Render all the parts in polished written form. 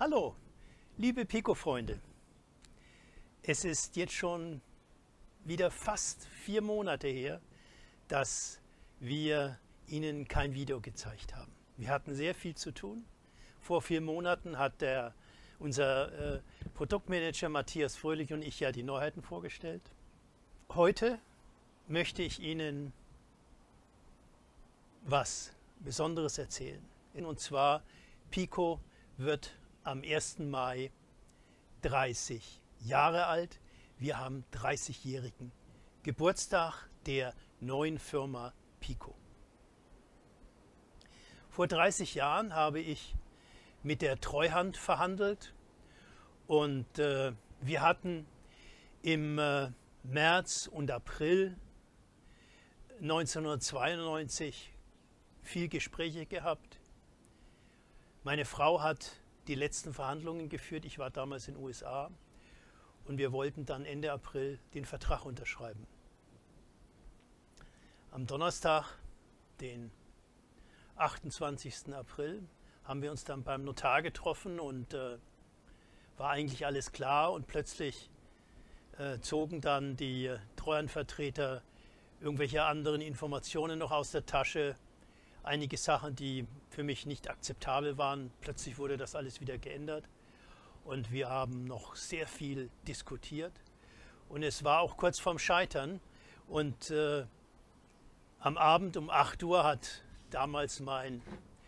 Hallo, liebe Pico-Freunde. Es ist jetzt schon wieder fast 4 Monate her, dass wir Ihnen kein Video gezeigt haben. Wir hatten sehr viel zu tun. Vor 4 Monaten hat unser Produktmanager Matthias Fröhlich und ich ja die Neuheiten vorgestellt. Heute möchte ich Ihnen was Besonderes erzählen. Und zwar, Pico wird am 1. Mai 30 Jahre alt. Wir haben 30-jährigen Geburtstag der neuen Firma Pico. Vor 30 Jahren habe ich mit der Treuhand verhandelt und wir hatten im März und April 1992 viel Gespräche gehabt. Meine Frau hat die letzten Verhandlungen geführt. Ich war damals in den USA und wir wollten dann Ende April den Vertrag unterschreiben. Am Donnerstag, den 28. April, haben wir uns dann beim Notar getroffen und war eigentlich alles klar und plötzlich zogen dann die Treuhandvertreter irgendwelche anderen Informationen noch aus der Tasche. Einige Sachen, die für mich nicht akzeptabel waren. Plötzlich wurde das alles wieder geändert und wir haben noch sehr viel diskutiert und es war auch kurz vorm Scheitern und am Abend um 8 Uhr hat damals mein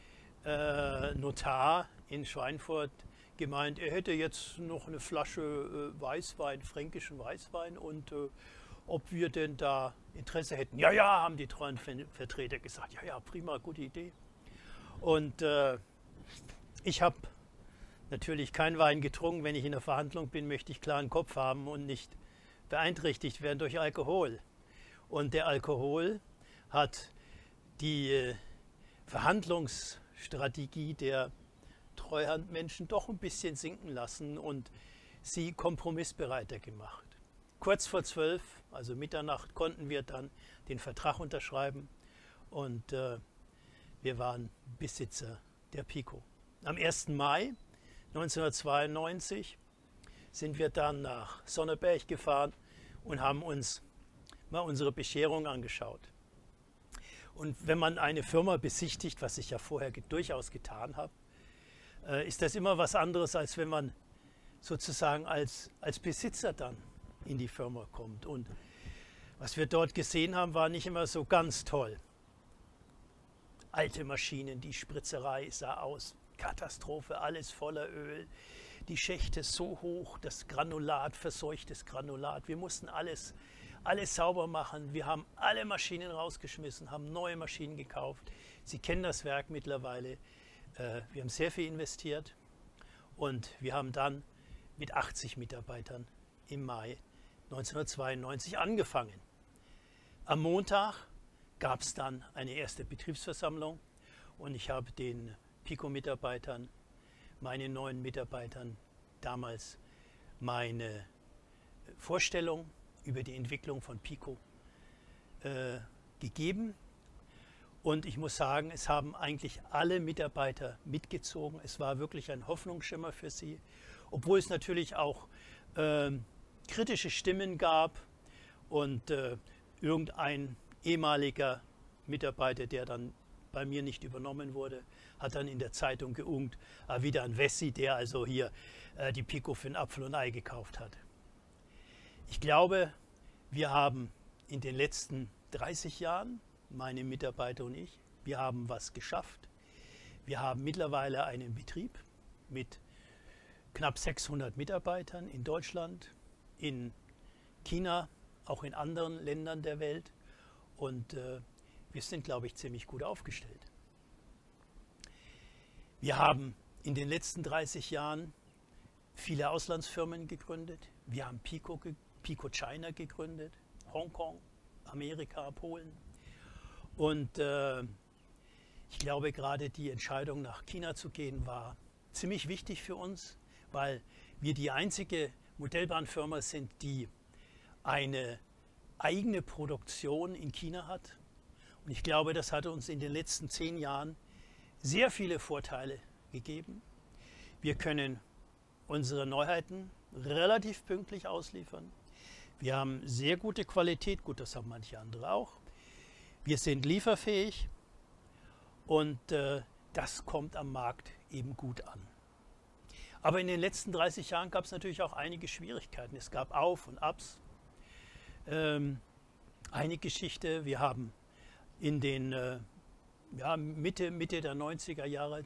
Notar in Schweinfurt gemeint, er hätte jetzt noch eine Flasche Weißwein, fränkischen Weißwein und ob wir denn da Interesse hätten. Ja, ja, haben die treuen Vertreter gesagt. Ja, ja, prima, gute Idee. Und ich habe natürlich keinen Wein getrunken. Wenn ich in der Verhandlung bin, möchte ich klaren Kopf haben und nicht beeinträchtigt werden durch Alkohol. Und der Alkohol hat die Verhandlungsstrategie der Treuhandmenschen doch ein bisschen sinken lassen und sie kompromissbereiter gemacht. Kurz vor 12, also Mitternacht, konnten wir dann den Vertrag unterschreiben und wir waren Besitzer der Pico. Am 1. Mai 1992 sind wir dann nach Sonneberg gefahren und haben uns mal unsere Bescherung angeschaut. Und wenn man eine Firma besichtigt, was ich ja vorher durchaus getan habe, ist das immer was anderes, als wenn man sozusagen als Besitzer dann in die Firma kommt. Und was wir dort gesehen haben, war nicht immer so ganz toll. Alte Maschinen, die Spritzerei sah aus, Katastrophe, alles voller Öl. Die Schächte so hoch, das Granulat, verseuchtes Granulat. Wir mussten alles sauber machen. Wir haben alle Maschinen rausgeschmissen, haben neue Maschinen gekauft. Sie kennen das Werk mittlerweile. Wir haben sehr viel investiert und wir haben dann mit 80 Mitarbeitern im Mai 1992 angefangen. Am Montag gab es dann eine erste Betriebsversammlung und ich habe den Pico-Mitarbeitern, meinen neuen Mitarbeitern, damals meine Vorstellung über die Entwicklung von Pico gegeben. Und ich muss sagen, es haben eigentlich alle Mitarbeiter mitgezogen. Es war wirklich ein Hoffnungsschimmer für sie, obwohl es natürlich auch kritische Stimmen gab und irgendein ehemaliger Mitarbeiter, der dann bei mir nicht übernommen wurde, hat dann in der Zeitung geungt, wieder ein Wessi, der also hier die Pico für ein Apfel und Ei gekauft hat. Ich glaube, wir haben in den letzten 30 Jahren, meine Mitarbeiter und ich, wir haben was geschafft. Wir haben mittlerweile einen Betrieb mit knapp 600 Mitarbeitern in Deutschland, in China, auch in anderen Ländern der Welt und wir sind, glaube ich, ziemlich gut aufgestellt. Wir haben in den letzten 30 Jahren viele Auslandsfirmen gegründet. Wir haben Pico China gegründet, Hongkong, Amerika, Polen und ich glaube, gerade die Entscheidung, nach China zu gehen, war ziemlich wichtig für uns, weil wir die einzige Modellbahnfirma sind, die eine eigene Produktion in China hat. Und ich glaube, das hat uns in den letzten 10 Jahren sehr viele Vorteile gegeben. Wir können unsere Neuheiten relativ pünktlich ausliefern. Wir haben sehr gute Qualität, gut, das haben manche andere auch. Wir sind lieferfähig und das kommt am Markt eben gut an. Aber in den letzten 30 Jahren gab es natürlich auch einige Schwierigkeiten. Es gab Auf und Abs. Eine Geschichte, wir haben in den Mitte der 90er Jahre,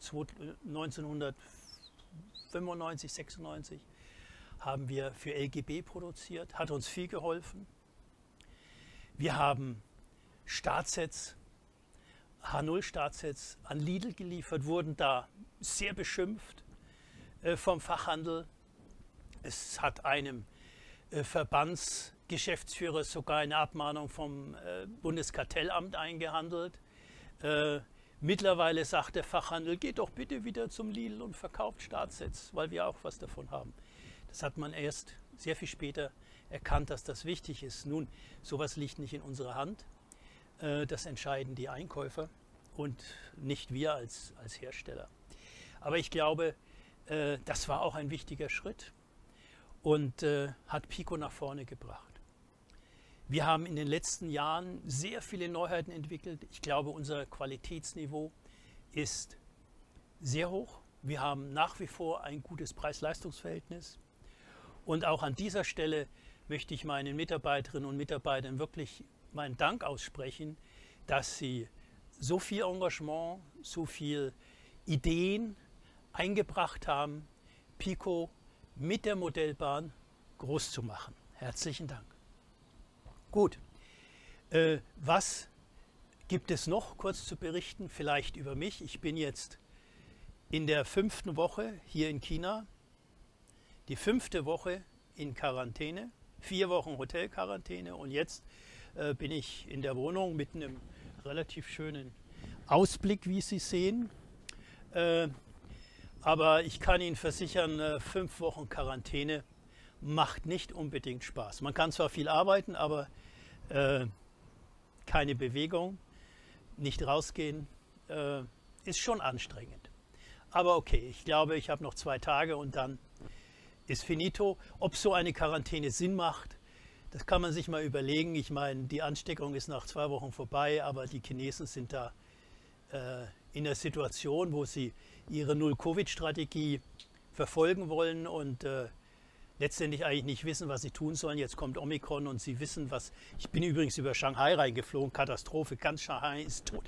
1995, 96, haben wir für LGB produziert, hat uns viel geholfen. Wir haben Startsets, H0 Startsets an Lidl geliefert, wurden da sehr beschimpft vom Fachhandel. Es hat einem Verbandsgeschäftsführer sogar eine Abmahnung vom Bundeskartellamt eingehandelt. Mittlerweile sagt der Fachhandel, geht doch bitte wieder zum Lidl und verkauft Startsets, weil wir auch was davon haben. Das hat man erst sehr viel später erkannt, dass das wichtig ist. Nun, sowas liegt nicht in unserer Hand. Das entscheiden die Einkäufer und nicht wir als Hersteller. Aber ich glaube, das war auch ein wichtiger Schritt und hat Pico nach vorne gebracht. Wir haben in den letzten Jahren sehr viele Neuheiten entwickelt. Ich glaube, unser Qualitätsniveau ist sehr hoch. Wir haben nach wie vor ein gutes Preis-Leistungs-Verhältnis. Und auch an dieser Stelle möchte ich meinen Mitarbeiterinnen und Mitarbeitern wirklich meinen Dank aussprechen, dass sie so viel Engagement, so viel Ideen eingebracht haben, Pico mit der Modellbahn groß zu machen. Herzlichen Dank. Gut, was gibt es noch kurz zu berichten? Vielleicht über mich. Ich bin jetzt in der 5. Woche hier in China. Die 5. Woche in Quarantäne, 4 Wochen Hotelquarantäne und jetzt bin ich in der Wohnung mit einem relativ schönen Ausblick, wie Sie sehen. Aber ich kann Ihnen versichern, 5 Wochen Quarantäne macht nicht unbedingt Spaß. Man kann zwar viel arbeiten, aber keine Bewegung, nicht rausgehen, ist schon anstrengend. Aber okay, ich glaube, ich habe noch 2 Tage und dann ist finito. Ob so eine Quarantäne Sinn macht, das kann man sich mal überlegen. Ich meine, die Ansteckung ist nach 2 Wochen vorbei, aber die Chinesen sind da in der Situation, wo sie ihre Null-Covid-Strategie verfolgen wollen und letztendlich eigentlich nicht wissen, was sie tun sollen. Jetzt kommt Omikron und sie wissen, was... Ich bin übrigens über Shanghai reingeflogen, Katastrophe, ganz Shanghai ist tot.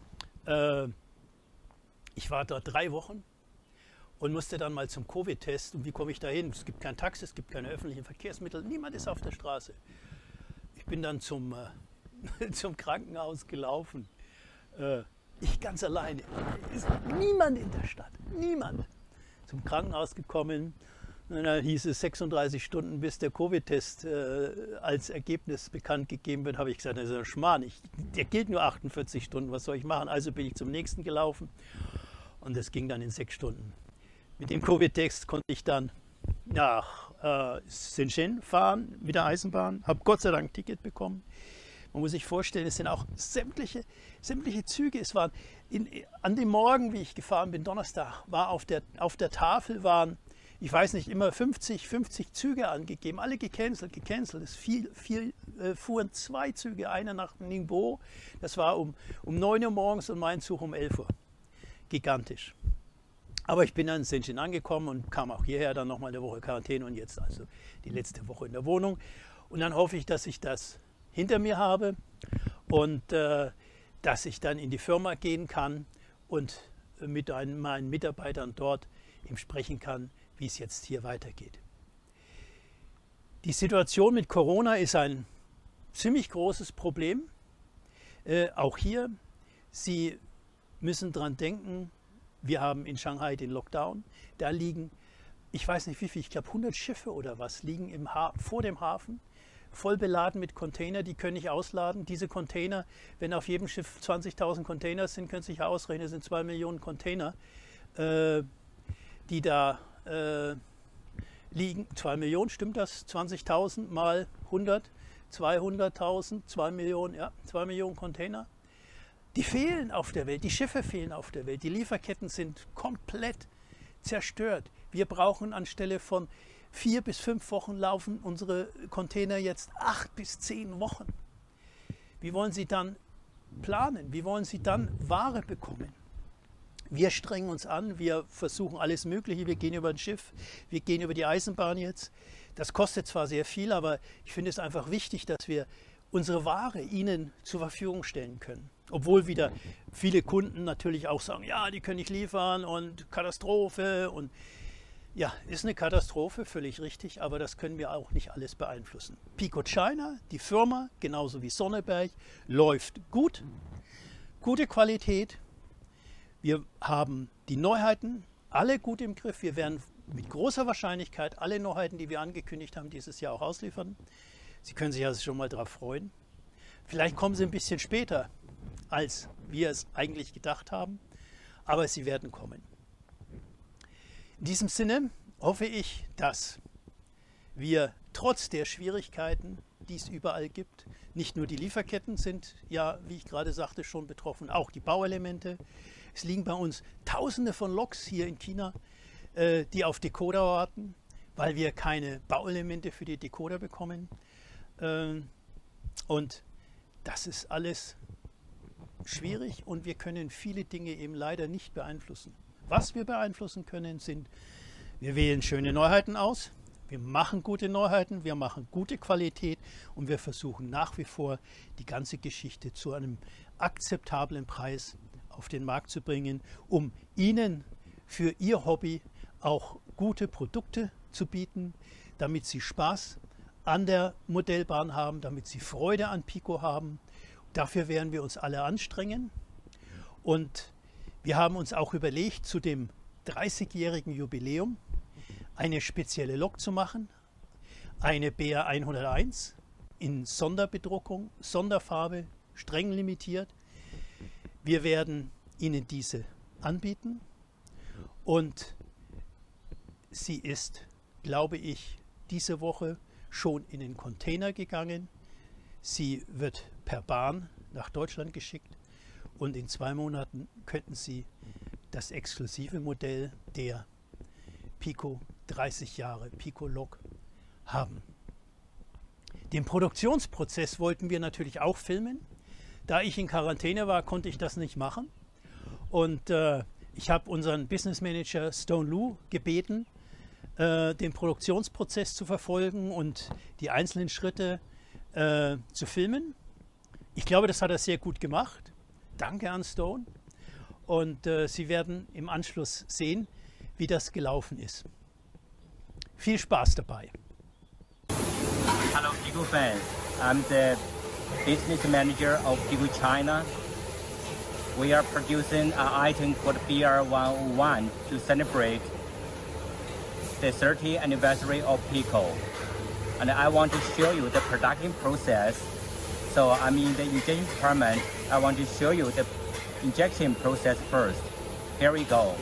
Ich war dort 3 Wochen und musste dann mal zum Covid-Test. Und wie komme ich da hin? Es gibt kein Taxi, es gibt keine öffentlichen Verkehrsmittel, niemand ist auf der Straße. Ich bin dann zum Krankenhaus gelaufen. Ich ganz alleine. Es ist niemand in der Stadt, niemand. Zum Krankenhaus gekommen. Und dann hieß es 36 Stunden, bis der Covid-Test als Ergebnis bekannt gegeben wird. Habe ich gesagt, das ist ein Schmarrn. Der gilt nur 48 Stunden, was soll ich machen? Also bin ich zum nächsten gelaufen und das ging dann in 6 Stunden. Mit dem Covid-Test konnte ich dann nach Shenzhen fahren mit der Eisenbahn, habe Gott sei Dank ein Ticket bekommen. Man muss sich vorstellen, es sind auch sämtliche Züge. Es waren an dem Morgen, wie ich gefahren bin, Donnerstag, war auf der Tafel waren, ich weiß nicht, immer 50 Züge angegeben, alle gecancelt. Es fuhren 2 Züge, einer nach Ningbo, das war um 9 Uhr morgens und mein Zug um 11 Uhr. Gigantisch. Aber ich bin dann in Shenzhen angekommen und kam auch hierher, dann nochmal eine Woche Quarantäne und jetzt also die letzte Woche in der Wohnung. Und dann hoffe ich, dass ich das hinter mir habe und dass ich dann in die Firma gehen kann und mit meinen Mitarbeitern dort eben sprechen kann, wie es jetzt hier weitergeht. Die Situation mit Corona ist ein ziemlich großes Problem. Auch hier, Sie müssen dran denken, wir haben in Shanghai den Lockdown. Da liegen, ich weiß nicht wie viel, ich glaube 100 Schiffe oder was, liegen vor dem Hafen, voll beladen mit Container, die können nicht ausladen. Diese Container, wenn auf jedem Schiff 20.000 Container sind, können Sie sich ausrechnen, das sind 2 Millionen Container, die da liegen. 2 Millionen, stimmt das? 20.000 mal 100, 200.000, 2 Millionen, ja, 2 Millionen Container. Die fehlen auf der Welt, die Schiffe fehlen auf der Welt, die Lieferketten sind komplett zerstört. Wir brauchen anstelle von 4 bis 5 Wochen laufen unsere Container jetzt 8 bis 10 Wochen. Wie wollen Sie dann planen? Wie wollen Sie dann Ware bekommen? Wir strengen uns an, wir versuchen alles Mögliche, wir gehen über ein Schiff, wir gehen über die Eisenbahn jetzt. Das kostet zwar sehr viel, aber ich finde es einfach wichtig, dass wir unsere Ware Ihnen zur Verfügung stellen können. Obwohl wieder viele Kunden natürlich auch sagen, ja, die können nicht liefern und Katastrophe. Und ja, ist eine Katastrophe, völlig richtig, aber das können wir auch nicht alles beeinflussen. Pico China, die Firma, genauso wie Sonneberg, läuft gut, gute Qualität. Wir haben die Neuheiten alle gut im Griff. Wir werden mit großer Wahrscheinlichkeit alle Neuheiten, die wir angekündigt haben, dieses Jahr auch ausliefern. Sie können sich also schon mal darauf freuen. Vielleicht kommen sie ein bisschen später, als wir es eigentlich gedacht haben, aber sie werden kommen. In diesem Sinne hoffe ich, dass wir trotz der Schwierigkeiten, die es überall gibt, nicht nur die Lieferketten sind, ja, wie ich gerade sagte, schon betroffen, auch die Bauelemente. Es liegen bei uns Tausende von Loks hier in China, die auf Decoder warten, weil wir keine Bauelemente für die Decoder bekommen. Und das ist alles schwierig und wir können viele Dinge eben leider nicht beeinflussen. Was wir beeinflussen können, sind, wir wählen schöne Neuheiten aus, wir machen gute Neuheiten, wir machen gute Qualität und wir versuchen nach wie vor die ganze Geschichte zu einem akzeptablen Preis auf den Markt zu bringen, um Ihnen für Ihr Hobby auch gute Produkte zu bieten, damit Sie Spaß an der Modellbahn haben, damit Sie Freude an Pico haben. Dafür werden wir uns alle anstrengen. Und wir haben uns auch überlegt, zu dem 30-jährigen Jubiläum eine spezielle Lok zu machen, eine BR 101 in Sonderbedruckung, Sonderfarbe, streng limitiert. Wir werden Ihnen diese anbieten und sie ist, glaube ich, diese Woche schon in den Container gegangen. Sie wird per Bahn nach Deutschland geschickt und in 2 Monaten könnten Sie das exklusive Modell der Pico 30 Jahre Pico Lok haben. Den Produktionsprozess wollten wir natürlich auch filmen. Da ich in Quarantäne war, konnte ich das nicht machen. Und ich habe unseren Business Manager Stone Lu gebeten, den Produktionsprozess zu verfolgen und die einzelnen Schritte zu filmen. Ich glaube, das hat er sehr gut gemacht. Danke an Stone. Und Sie werden im Anschluss sehen, wie das gelaufen ist. Viel Spaß dabei. Hello, Pico fans. I'm the business manager of Pico China. We are producing an item called BR101 to celebrate the 30th anniversary of Pico. And I want to show you the production process. So I'm in the injection department. I want to show you the injection process first. Here we go.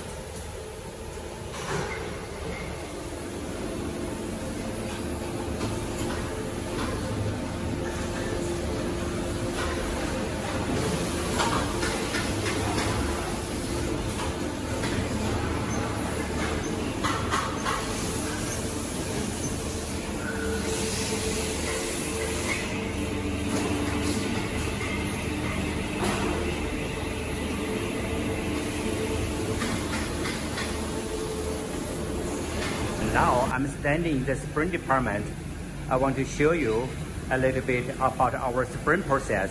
Now I'm standing in the sprint department. I want to show you a little bit about our sprint process.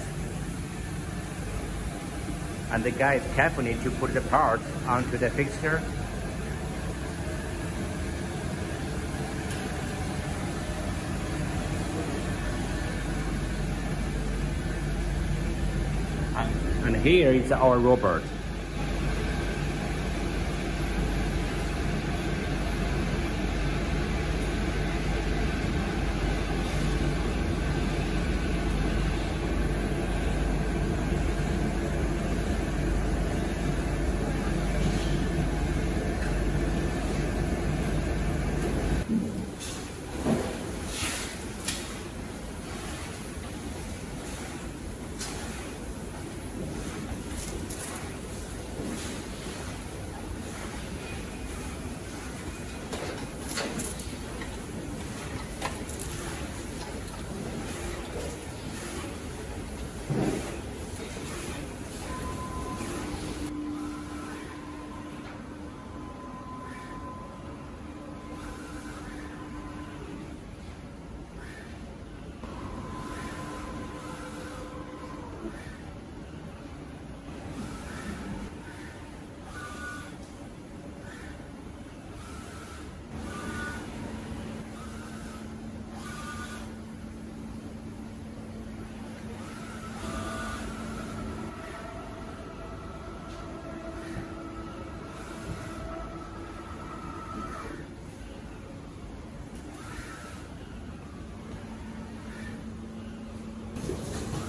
And the guys carefully to put the part onto the fixture. And here is our robot.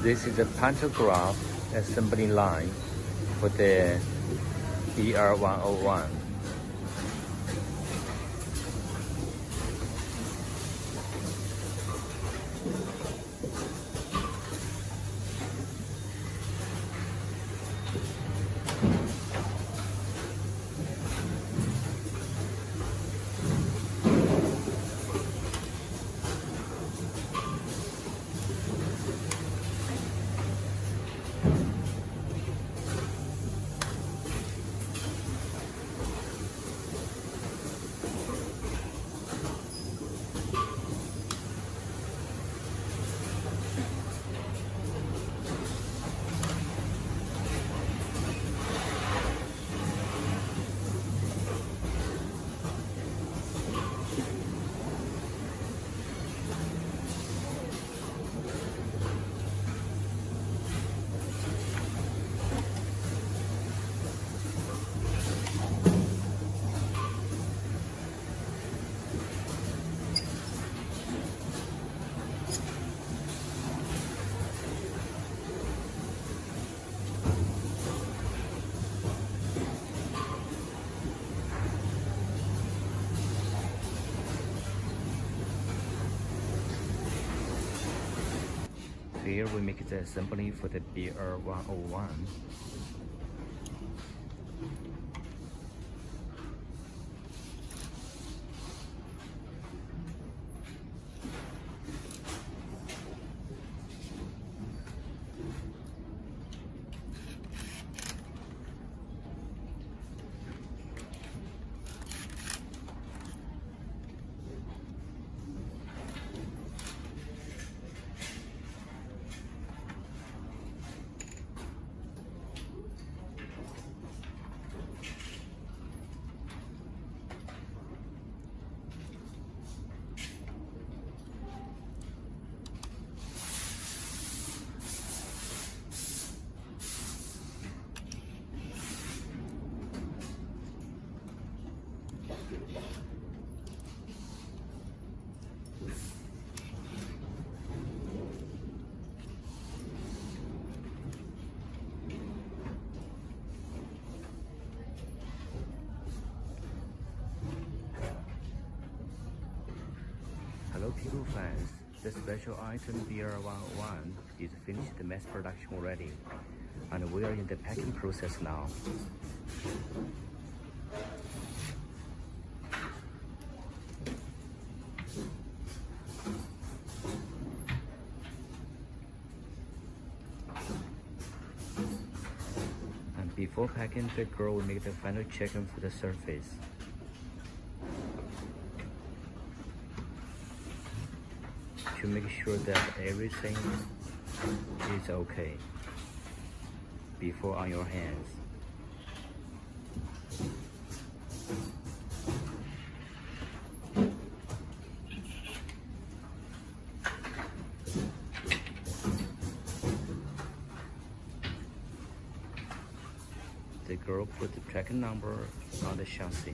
This is a pantograph assembly line for the BR-101. Here we make the assembly for the BR-101. Hello Pico fans, the special item BR-101 is finished mass production already, and we are in the packing process now. And before packing, the girl will make the final check-in for the surface. To make sure that everything is okay before on your hands. The girl put the tracking number on the chassis.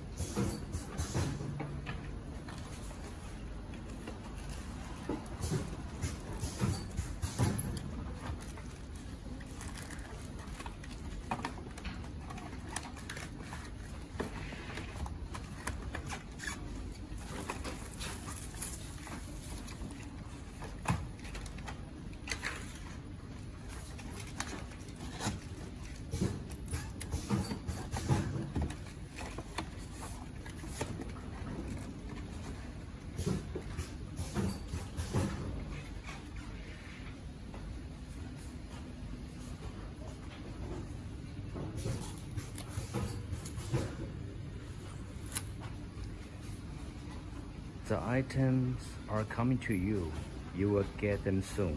The items are coming to you. You will get them soon.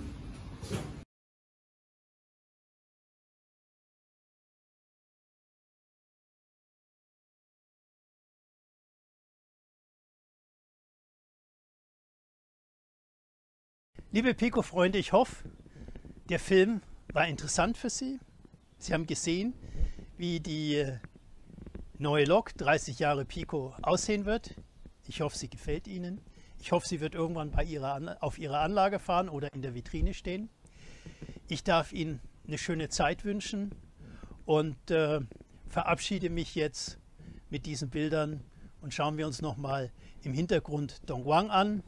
Liebe Pico-Freunde, ich hoffe, der Film war interessant für Sie. Sie haben gesehen, wie die neue Lok 30 Jahre Pico aussehen wird. Ich hoffe, sie gefällt Ihnen. Ich hoffe, sie wird irgendwann auf Ihrer Anlage fahren oder in der Vitrine stehen. Ich darf Ihnen eine schöne Zeit wünschen und verabschiede mich jetzt mit diesen Bildern und schauen wir uns nochmal im Hintergrund Dongguan an.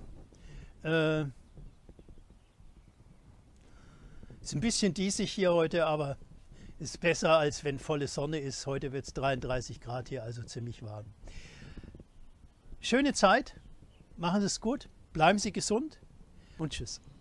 Ist ein bisschen diesig hier heute, aber ist besser, als wenn volle Sonne ist. Heute wird es 33 Grad hier, also ziemlich warm. Schöne Zeit, machen Sie es gut, bleiben Sie gesund und tschüss.